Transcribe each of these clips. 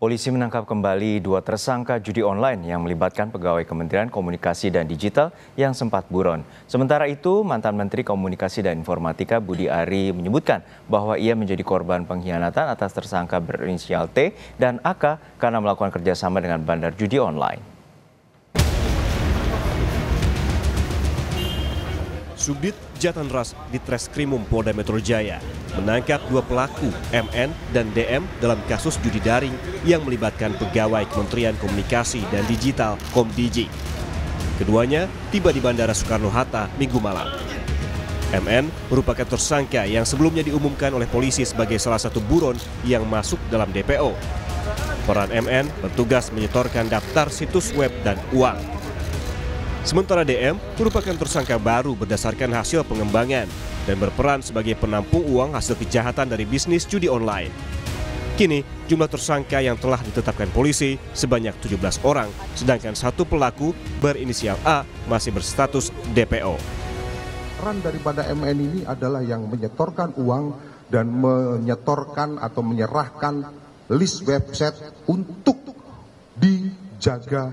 Polisi menangkap kembali 2 tersangka judi online yang melibatkan pegawai Kementerian Komunikasi dan Digital yang sempat buron. Sementara itu, mantan Menteri Komunikasi dan Informatika Budi Ari menyebutkan bahwa ia menjadi korban pengkhianatan atas tersangka berinisial T dan AK karena melakukan kerjasama dengan bandar judi online. Subdit Jatanras di Treskrimum Polda Metro Jaya menangkap 2 pelaku MN dan DM dalam kasus judi daring yang melibatkan pegawai Kementerian Komunikasi dan Digital (Komdigi). Keduanya tiba di Bandara Soekarno-Hatta Minggu malam. MN merupakan tersangka yang sebelumnya diumumkan oleh polisi sebagai salah satu buron yang masuk dalam DPO. Peran MN bertugas menyetorkan daftar situs web dan uang. Sementara DM merupakan tersangka baru berdasarkan hasil pengembangan dan berperan sebagai penampung uang hasil kejahatan dari bisnis judi online. Kini jumlah tersangka yang telah ditetapkan polisi sebanyak 17 orang, sedangkan 1 pelaku berinisial A masih berstatus DPO. Peran daripada MN ini adalah yang menyetorkan uang dan menyetorkan atau menyerahkan list website untuk dijaga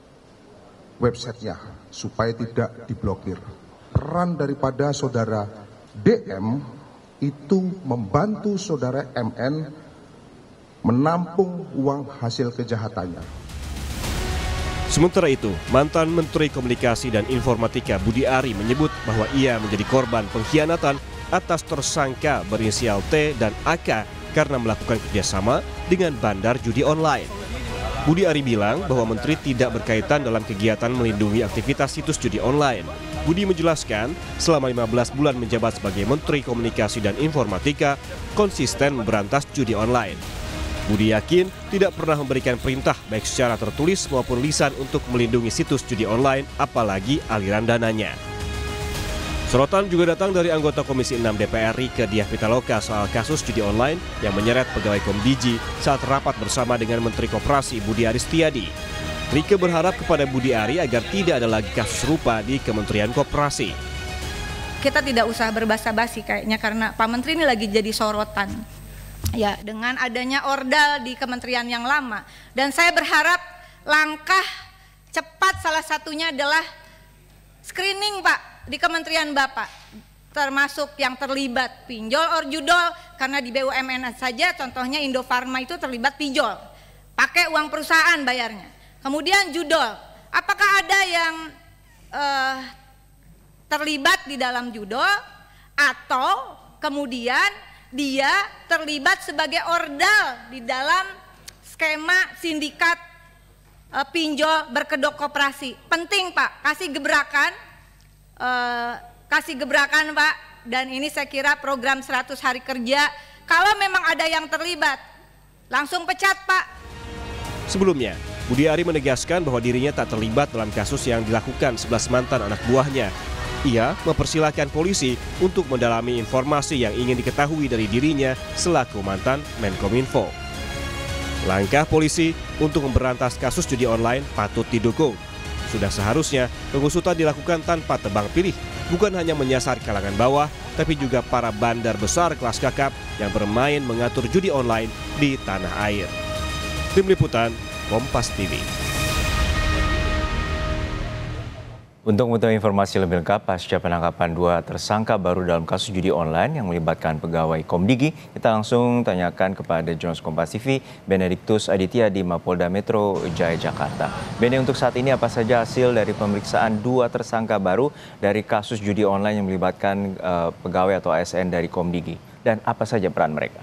websitenya supaya tidak diblokir. Peran daripada saudara DM itu membantu saudara MN menampung uang hasil kejahatannya. Sementara itu, mantan Menteri Komunikasi dan Informatika Budi Ari menyebut bahwa ia menjadi korban pengkhianatan atas tersangka berinisial T dan AK karena melakukan kerjasama dengan bandar judi online. Budi Ari bilang bahwa Menteri tidak berkaitan dalam kegiatan melindungi aktivitas situs judi online. Budi menjelaskan, selama 15 bulan menjabat sebagai Menteri Komunikasi dan Informatika, konsisten memberantas judi online. Budi yakin tidak pernah memberikan perintah baik secara tertulis maupun lisan untuk melindungi situs judi online, apalagi aliran dananya. Sorotan juga datang dari anggota Komisi 6 DPR Rieke Diah Pitaloka soal kasus judi online yang menyeret pegawai Komdigi saat rapat bersama dengan Menteri Koperasi Budi Ari Setiadi. Rieke berharap kepada Budi Ari agar tidak ada lagi kasus serupa di Kementerian Koperasi. Kita tidak usah berbasa-basi kayaknya karena Pak Menteri ini lagi jadi sorotan. Ya, dengan adanya ordal di kementerian yang lama. Dan saya berharap langkah cepat salah satunya adalah screening, Pak, di Kementerian Bapak, termasuk yang terlibat pinjol or judol, karena di BUMN saja contohnya Indofarma itu terlibat pinjol, pakai uang perusahaan bayarnya. Kemudian judol, apakah ada yang terlibat di dalam judol atau kemudian dia terlibat sebagai ordal di dalam skema sindikat pinjol berkedok koperasi. Penting, Pak, kasih gebrakan Pak, dan ini saya kira program 100 hari kerja, kalau memang ada yang terlibat langsung pecat, Pak. Sebelumnya, Budi Ari menegaskan bahwa dirinya tak terlibat dalam kasus yang dilakukan 11 mantan anak buahnya. Ia mempersilahkan polisi untuk mendalami informasi yang ingin diketahui dari dirinya selaku mantan Menkominfo. Langkah polisi untuk memberantas kasus judi online patut didukung. Sudah seharusnya pengusutan dilakukan tanpa tebang pilih, bukan hanya menyasar kalangan bawah, tapi juga para bandar besar kelas kakap yang bermain mengatur judi online di tanah air. Tim Liputan, Kompas TV. Untuk mengetahui informasi lebih lengkap pasca penangkapan 2 tersangka baru dalam kasus judi online yang melibatkan pegawai Komdigi, kita langsung tanyakan kepada jurnalis Kompas TV Benediktus Aditya di Mapolda Metro Jaya, Jakarta. Bene, untuk saat ini apa saja hasil dari pemeriksaan 2 tersangka baru dari kasus judi online yang melibatkan pegawai atau ASN dari Komdigi, dan apa saja peran mereka?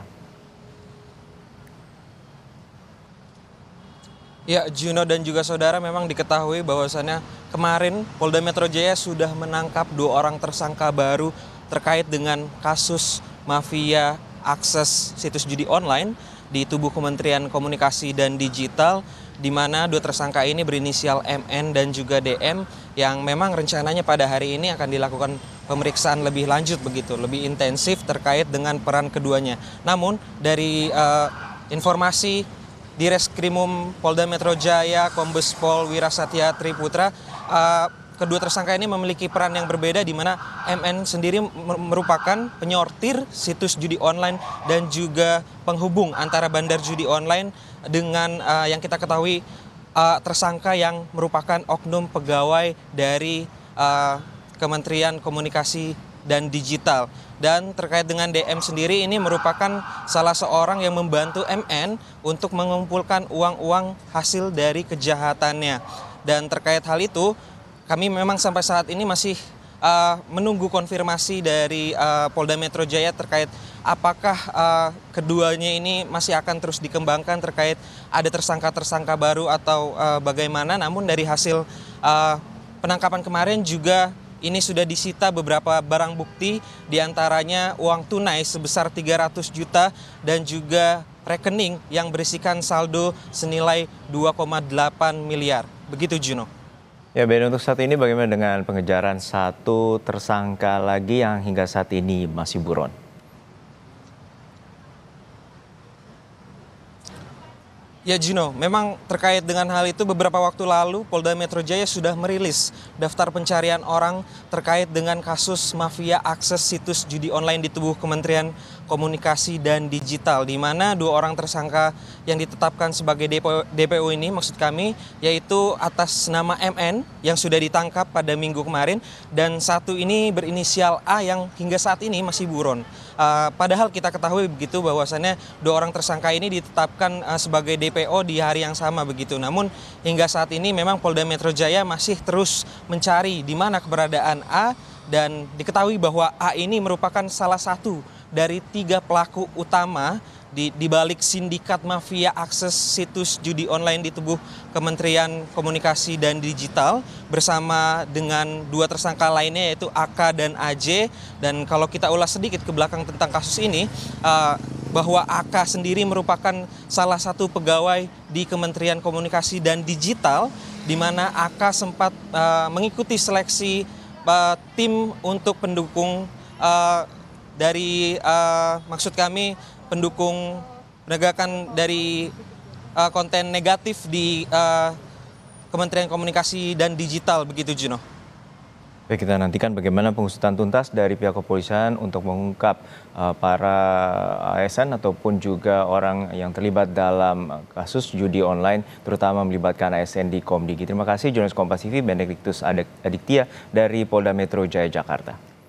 Ya, Juno dan juga saudara, memang diketahui bahwasannya kemarin Polda Metro Jaya sudah menangkap 2 orang tersangka baru terkait dengan kasus mafia akses situs judi online di tubuh Kementerian Komunikasi dan Digital, di mana 2 tersangka ini berinisial MN dan juga DM yang memang rencananya pada hari ini akan dilakukan pemeriksaan lebih lanjut begitu, lebih intensif terkait dengan peran keduanya. Namun dari informasi di Reskrimum Polda Metro Jaya, Kombes Pol Wirasatya Triputra, kedua tersangka ini memiliki peran yang berbeda, di mana MN sendiri merupakan penyortir situs judi online dan juga penghubung antara bandar judi online dengan yang kita ketahui tersangka yang merupakan oknum pegawai dari Kementerian Komunikasi dan Digital. Dan terkait dengan DM sendiri, ini merupakan salah seorang yang membantu MN untuk mengumpulkan uang-uang hasil dari kejahatannya. Dan terkait hal itu, kami memang sampai saat ini masih menunggu konfirmasi dari Polda Metro Jaya terkait apakah keduanya ini masih akan terus dikembangkan terkait ada tersangka-tersangka baru atau bagaimana. Namun dari hasil penangkapan kemarin juga ini sudah disita beberapa barang bukti, diantaranya uang tunai sebesar 300 juta dan juga rekening yang berisikan saldo senilai 2,8 miliar. Begitu, Juno. Ya, Ben, untuk saat ini bagaimana dengan pengejaran satu tersangka lagi yang hingga saat ini masih buron? Ya, Juno, memang terkait dengan hal itu beberapa waktu lalu Polda Metro Jaya sudah merilis daftar pencarian orang terkait dengan kasus mafia akses situs judi online di tubuh Kementerian Komunikasi dan Digital, di mana 2 orang tersangka yang ditetapkan sebagai DPO ini, maksud kami, yaitu atas nama MN yang sudah ditangkap pada minggu kemarin, dan satu ini berinisial A yang hingga saat ini masih buron. Padahal kita ketahui begitu bahwasannya 2 orang tersangka ini ditetapkan sebagai DPO di hari yang sama begitu. Namun hingga saat ini memang Polda Metro Jaya masih terus mencari di mana keberadaan A, dan diketahui bahwa A ini merupakan salah satu dari 3 pelaku utama di balik sindikat mafia akses situs judi online di tubuh Kementerian Komunikasi dan Digital, bersama dengan 2 tersangka lainnya yaitu AK dan AJ. Dan kalau kita ulas sedikit ke belakang tentang kasus ini, bahwa AK sendiri merupakan salah satu pegawai di Kementerian Komunikasi dan Digital, di mana AK sempat mengikuti seleksi tim untuk pendukung dari maksud kami pendukung penegakan dari konten negatif di Kementerian Komunikasi dan Digital, begitu, Juno. Baik, kita nantikan bagaimana pengusutan tuntas dari pihak kepolisian untuk mengungkap para ASN ataupun juga orang yang terlibat dalam kasus judi online, terutama melibatkan ASN di Komdigi. Terima kasih jurnalis Kompas TV Benediktus Aditya dari Polda Metro Jaya, Jakarta.